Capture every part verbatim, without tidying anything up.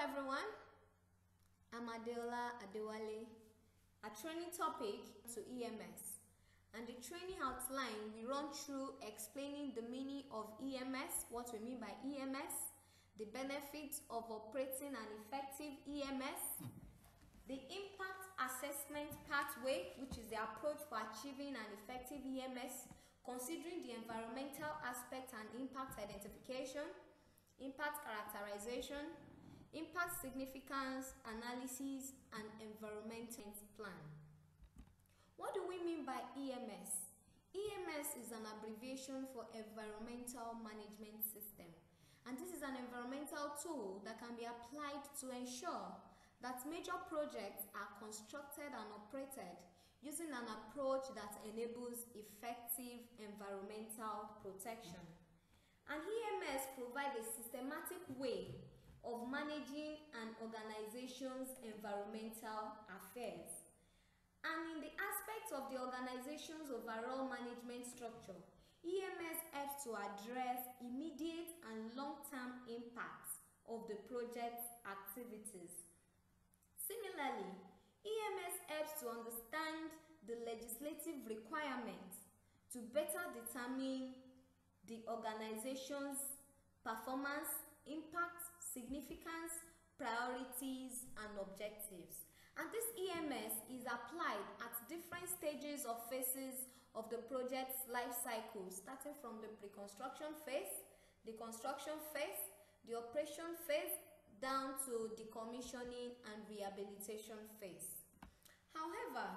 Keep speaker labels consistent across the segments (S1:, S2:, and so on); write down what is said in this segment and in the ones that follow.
S1: everyone, I'm Adeola Adewale. A training topic to E M S, and the training outline we run through explaining the meaning of E M S, what we mean by E M S, the benefits of operating an effective E M S, the impact assessment pathway, which is the approach for achieving an effective E M S, considering the environmental aspect and impact identification, impact characterization, impact significance analysis, and environmental plan. What do we mean by E M S? E M S is an abbreviation for Environmental Management System, and this is an environmental tool that can be applied to ensure that major projects are constructed and operated using an approach that enables effective environmental protection. And E M S provides a systematic way of managing an organization's environmental affairs. And in the aspects of the organization's overall management structure, E M S helps to address immediate and long-term impacts of the project's activities. Similarly, E M S helps to understand the legislative requirements to better determine the organization's performance, impact, significance, priorities, and objectives. And this E M S is applied at different stages of phases of the project's life cycle, starting from the pre-construction phase, the construction phase, the operation phase, down to the commissioning and rehabilitation phase. However,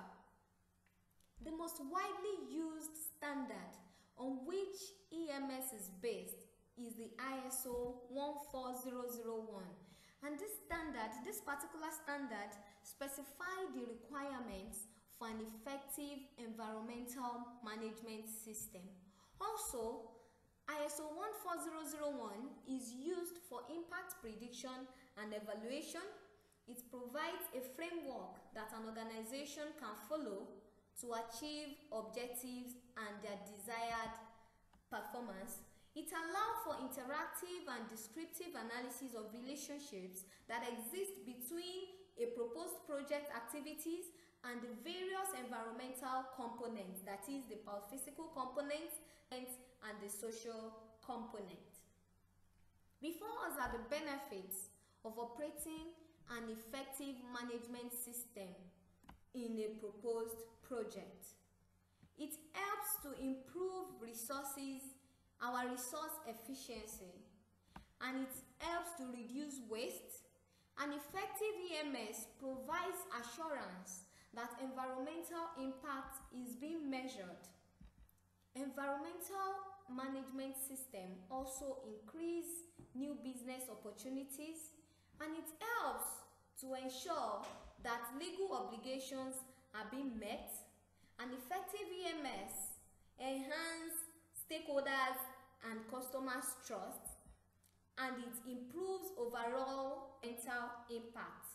S1: the most widely used standard on which E M S is based is the I S O one four zero zero one, and this standard, this particular standard specifies the requirements for an effective environmental management system. Also, I S O one four zero zero one is used for impact prediction and evaluation. It provides a framework that an organization can follow to achieve objectives and their desired performance. It allows for interactive and descriptive analysis of relationships that exist between a proposed project activities and the various environmental components, that is the physical component and the social component. Before us are the benefits of operating an effective management system in a proposed project. It helps to improve resources our resource efficiency, and it helps to reduce waste. An effective E M S provides assurance that environmental impact is being measured. Environmental management system also increase new business opportunities, and it helps to ensure that legal obligations are being met. An effective E M S enhances stakeholders and customers' trust, and it improves overall mental impact.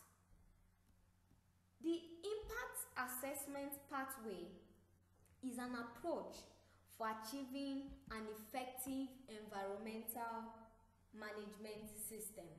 S1: The impact assessment pathway is an approach for achieving an effective environmental management system.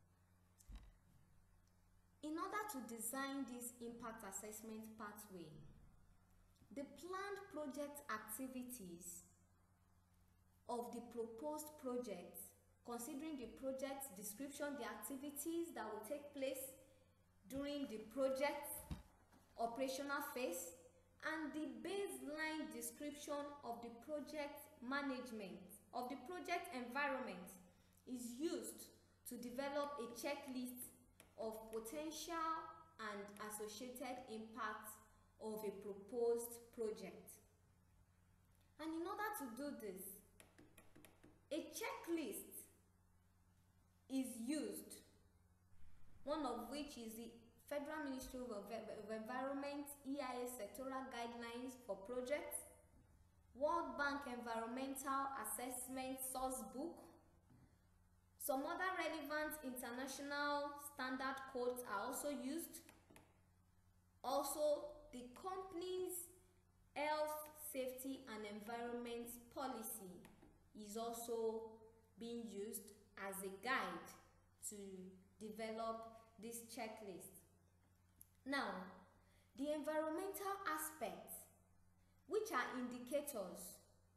S1: In order to design this impact assessment pathway, the planned project activities of the proposed project, considering the project description, the activities that will take place during the project operational phase, and the baseline description of the project management, of the project environment, is used to develop a checklist of potential and associated impacts of a proposed project. And in order to do this, a checklist is used, one of which is the Federal Ministry of Environment E I A Sectoral Guidelines for Projects, World Bank Environmental Assessment Source Book. Some other relevant international standard codes are also used. Also, the company's health, safety, and environment policy is also being used as a guide to develop this checklist. Now, the environmental aspects, which are indicators,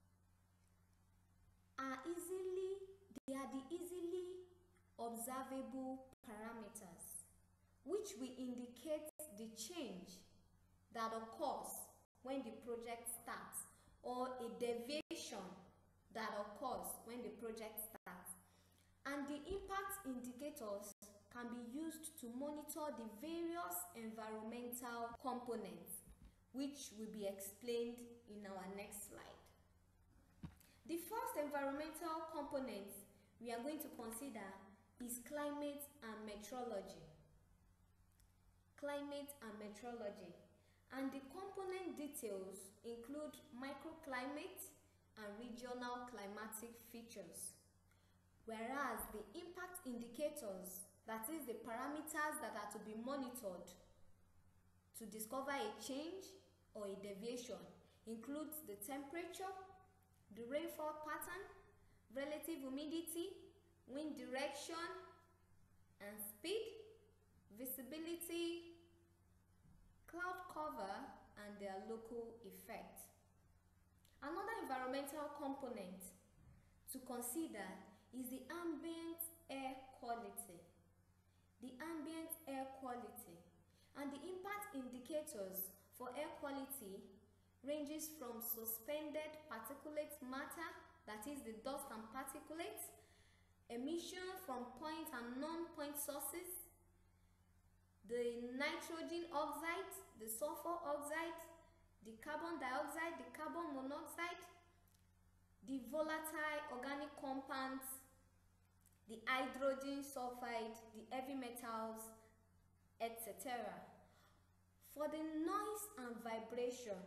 S1: are easily, they are the easily observable parameters, which will indicate the change that occurs when the project starts, or a deviation that occurs when the project starts. And the impact indicators can be used to monitor the various environmental components, which will be explained in our next slide. The first environmental component we are going to consider is climate and meteorology. Climate and meteorology. And the component details include microclimate and regional climatic features. Whereas the impact indicators, that is the parameters that are to be monitored to discover a change or a deviation, includes the temperature, the rainfall pattern, relative humidity, wind direction and speed, visibility, cloud cover, and their local effect. Another environmental component to consider is the ambient air quality. The ambient air quality. And the impact indicators for air quality ranges from suspended particulate matter, that is the dust and particulates, emission from point and non-point sources, the nitrogen oxide, the sulfur oxide, the carbon dioxide, the carbon monoxide, the volatile organic compounds, the hydrogen sulfide, the heavy metals, et cetera. For the noise and vibration,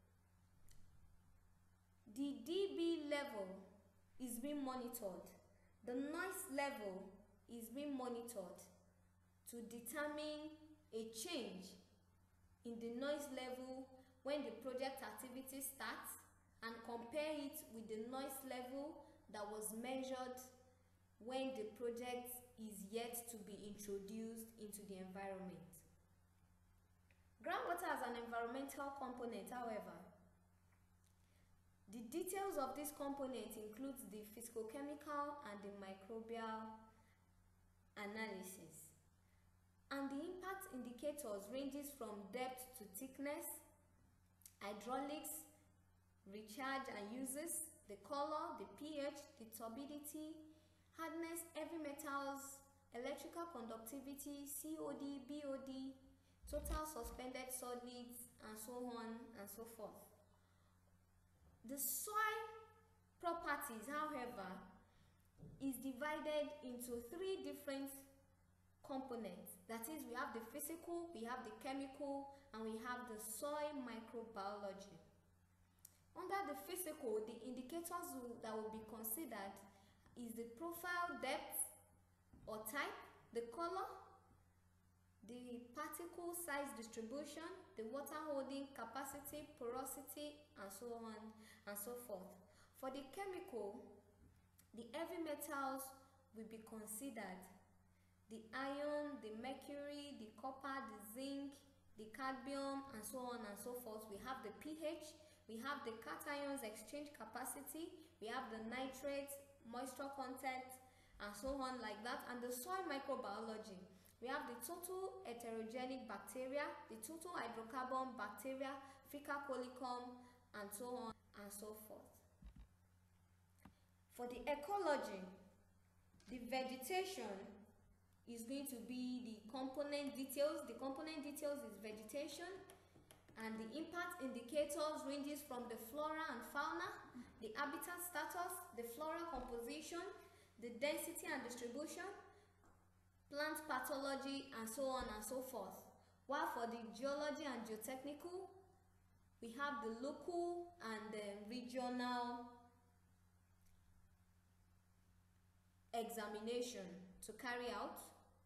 S1: the D B level is being monitored. The noise level is being monitored to determine a change in the noise level when the project activity starts and compare it with the noise level that was measured when the project is yet to be introduced into the environment. Groundwater as an environmental component, however, the details of this component includes the physicochemical and the microbial analysis. And the impact indicators ranges from depth to thickness, hydraulics, recharge and uses, the color, the pH, the turbidity, hardness, heavy metals, electrical conductivity, C O D, B O D, total suspended solids, and so on and so forth. The soil properties, however, is divided into three different components. That is, we have the physical, we have the chemical, and we have the soil microbiology. Under the physical, the indicators that will be considered is the profile depth or type, the color, the particle size distribution, the water holding capacity, porosity, and so on and so forth. For the chemical, the heavy metals will be considered: the iron, the mercury, the copper, the zinc, the cadmium, and so on and so forth. We have the pH, we have the cations exchange capacity, we have the nitrates, moisture content, and so on like that. And the soil microbiology, we have the total heterogenic bacteria, the total hydrocarbon bacteria, fecal colicum, and so on and so forth. For the ecology, the vegetation is going to be the component details. The component details is vegetation, and the impact indicators ranges from the flora and fauna, the habitat status, the floral composition, the density and distribution, plant pathology, and so on and so forth. While for the geology and geotechnical, we have the local and the regional examination to carry out,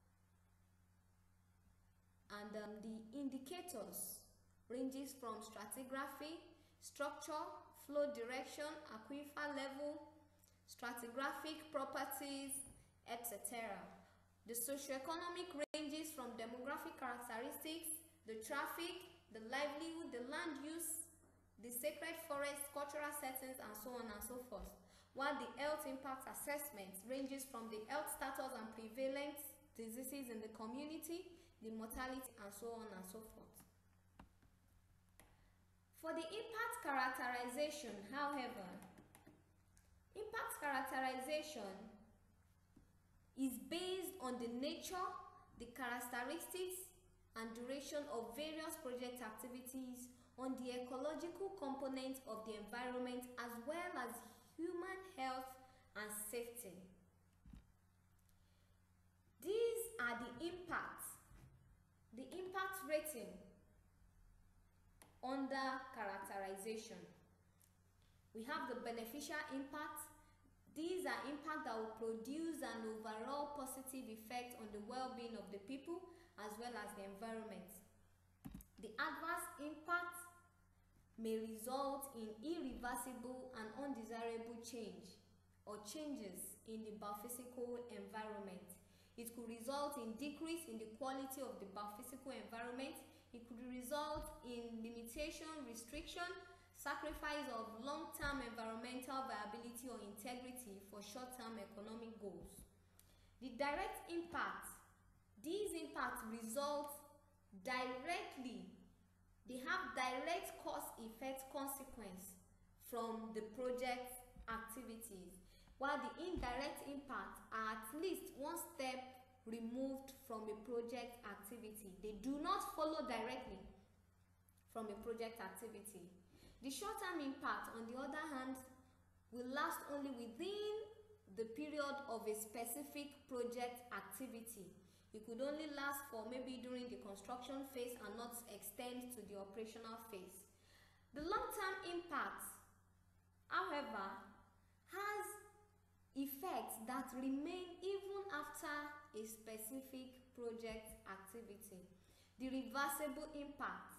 S1: and um, the indicators ranges from stratigraphy, structure, flow direction, aquifer level, stratigraphic properties, et cetera. The socioeconomic ranges from demographic characteristics, the traffic, the livelihood, the land use, the sacred forest, cultural settings, and so on and so forth. While the health impact assessment ranges from the health status and prevalent diseases in the community, the mortality, and so on and so forth. For the impact characterization, however, impact characterization is based on the nature, the characteristics, and duration of various project activities, on the ecological component of the environment, as well as human health and safety. These are the impacts, the impact rating under characterization. We have the beneficial impact. These are impacts that will produce an overall positive effect on the well-being of the people as well as the environment. The adverse impact may result in irreversible and undesirable change or changes in the biophysical environment. It could result in decrease in the quality of the biophysical environment. It could result in limitation, restriction, sacrifice of long-term environmental viability or integrity for short-term economic goals. The direct impact, these impacts result directly, they have direct cause-effect consequence from the project activities, while the indirect impacts are at least one step removed from a project activity. They do not follow directly from a project activity. The short-term impact, on the other hand, will last only within the period of a specific project activity. It could only last for maybe during the construction phase and not extend to the operational phase. The long-term impact, however, has effects that remain even after a specific project activity. The reversible impact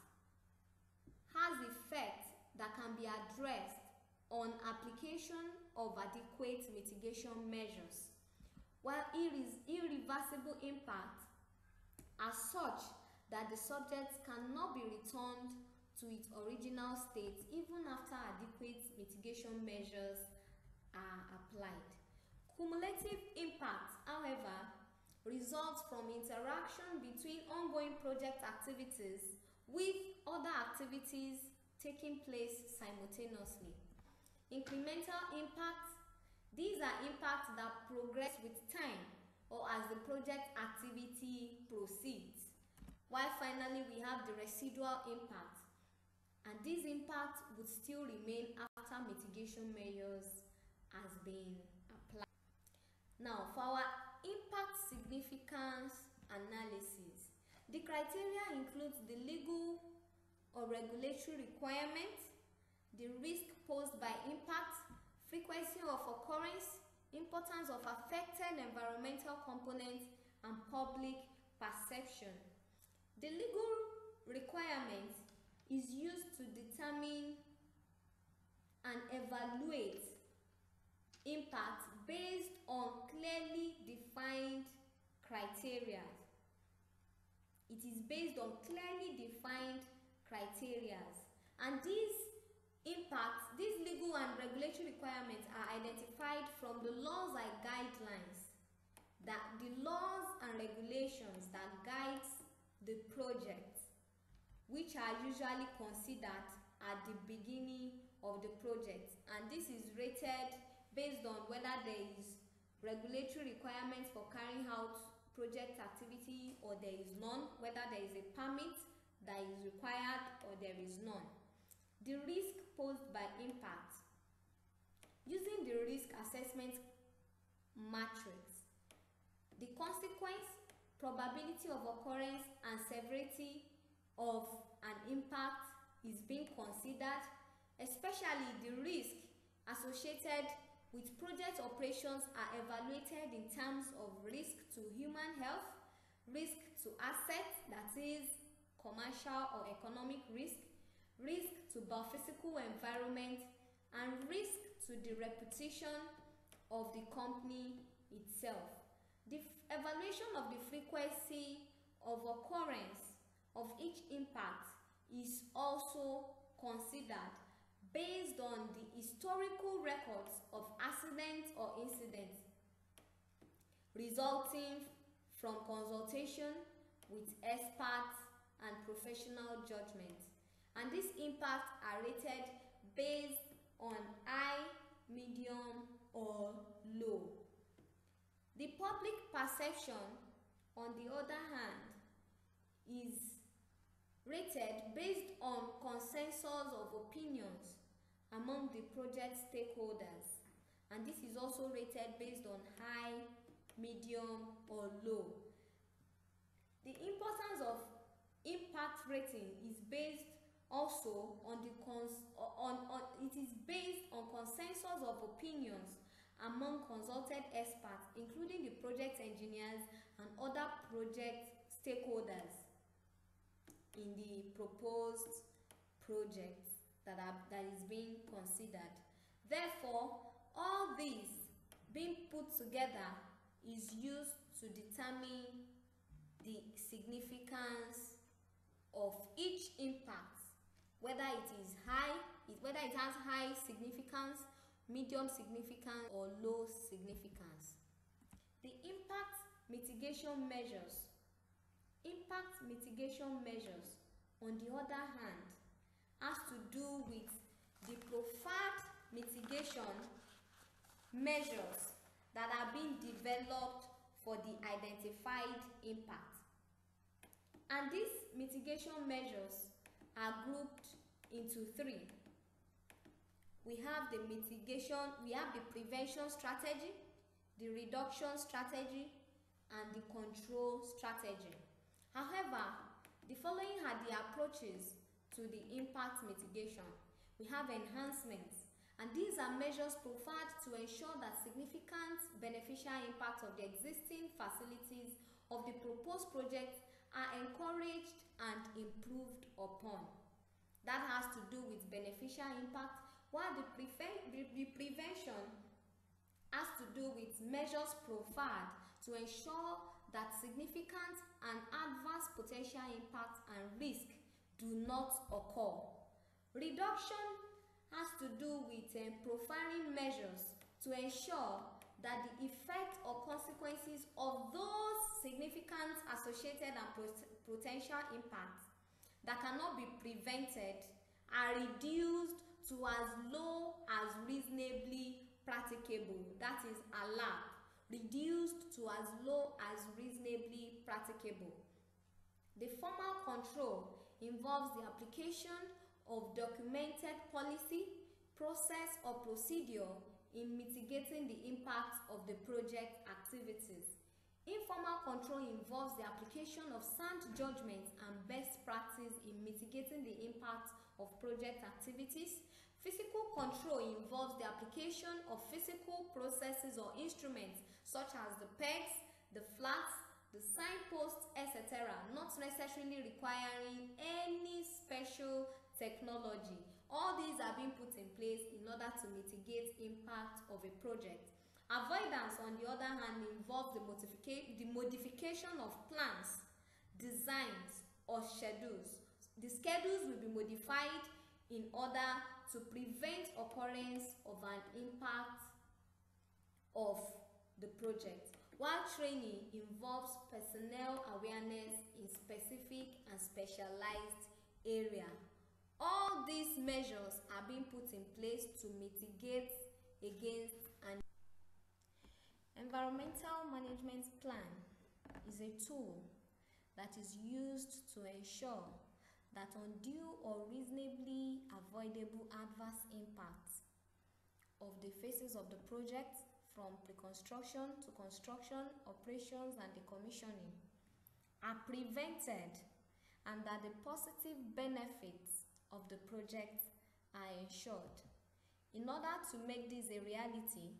S1: has effects that can be addressed on application of adequate mitigation measures, while irre- irreversible impact are such that the subject cannot be returned to its original state even after adequate mitigation measures are applied. Cumulative impact, however, results from interaction between ongoing project activities with other activities taking place simultaneously. Incremental impact, these are impacts that progress with time or as the project activity proceeds. While finally we have the residual impact, and these impacts would still remain after mitigation measures has been applied. Now, for our impact significance analysis, the criteria includes the legal or regulatory requirements, the risk posed by impact, frequency of occurrence, importance of affected environmental components, and public perception. The legal requirement is used to determine and evaluate impact based on clearly defined criteria. It is based on clearly defined criteria, and these impacts, these legal and regulatory requirements are identified from the laws and guidelines, that the laws and regulations that guides the project, which are usually considered at the beginning of the project, and this is rated based on whether there is regulatory requirements for carrying out project activity or there is none, whether there is a permit that is required or there is none. The risk posed by impact. Using the risk assessment matrix, the consequence, probability of occurrence, and severity of an impact is being considered, especially the risk associated with project operations are evaluated in terms of risk to human health, risk to assets, that is commercial or economic risk, risk to biophysical environment, and risk to the reputation of the company itself. The evaluation evaluation of the frequency of occurrence of each impact is also considered based on the historical records of accidents or incidents resulting from consultation with experts and professional judgment. And these impacts are rated based on high, medium, or low. The public perception, on the other hand, is rated based on consensus of opinions among the project stakeholders, and this is also rated based on high, medium, or low. The importance of impact rating is based also on the cons on, on it is based on consensus of opinions among consulted experts, including the project engineers and other project stakeholders in the proposed project that are that is being considered. Therefore, all these being put together is used to determine the significance of each impact, whether it is high, whether it has high significance, medium significance, or low significance. The impact mitigation measures. Impact mitigation measures, on the other hand, has to do with the preferred mitigation measures that are being developed for the identified impact. And these mitigation measures are grouped into three. We have the mitigation, we have the prevention strategy, the reduction strategy, and the control strategy. However, the following are the approaches to the impact mitigation. We have enhancements, and these are measures preferred to ensure that significant beneficial impact of the existing facilities of the proposed project are encouraged and improved upon. That has to do with beneficial impact, while the, preven the, the prevention has to do with measures preferred to ensure that significant and adverse potential impact and risk do not occur. Reduction has to do with um, profiling measures to ensure that the effect or consequences of those significant associated and pot potential impacts that cannot be prevented are reduced to as low as reasonably practicable. That is allowed. Reduced to as low as reasonably practicable. The formal control involves the application of documented policy, process, or procedure in mitigating the impact of the project activities. Informal control involves the application of sound judgment and best practice in mitigating the impact of project activities. Physical control involves the application of physical processes or instruments such as the pegs, the flats, the signposts, et cetera, not necessarily requiring any special technology. All these are being put in place in order to mitigate impact of a project. Avoidance, on the other hand, involves the, the modification of plans, designs, or schedules. The schedules will be modified in order to prevent occurrence of an impact of the project, while training involves personnel awareness in specific and specialized area. All these measures are being put in place to mitigate against an environmental management plan is a tool that is used to ensure that undue or reasonably avoidable adverse impacts of the phases of the project from pre-construction to construction, operations, and decommissioning are prevented, and that the positive benefits of the project are ensured. In order to make this a reality,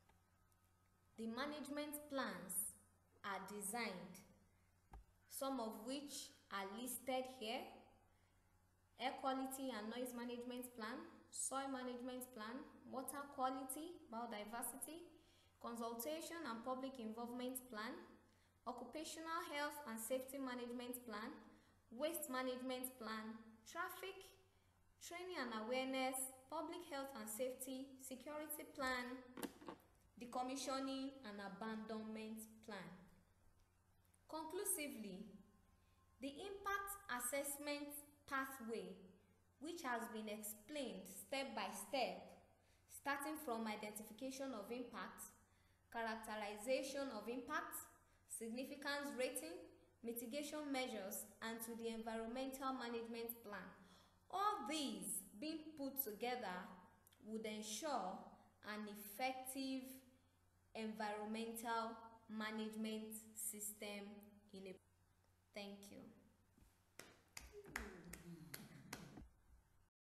S1: the management plans are designed, some of which are listed here: air quality and noise management plan, soil management plan, water quality, biodiversity, consultation and public involvement plan, occupational health and safety management plan, waste management plan, traffic, training and awareness, public health and safety, security plan, decommissioning and abandonment plan. Conclusively, the impact assessment pathway, which has been explained step by step, starting from identification of impact, characterization of impact, significance rating, mitigation measures, and to the environmental management plan. All these being put together would ensure an effective environmental management system in a. Thank you.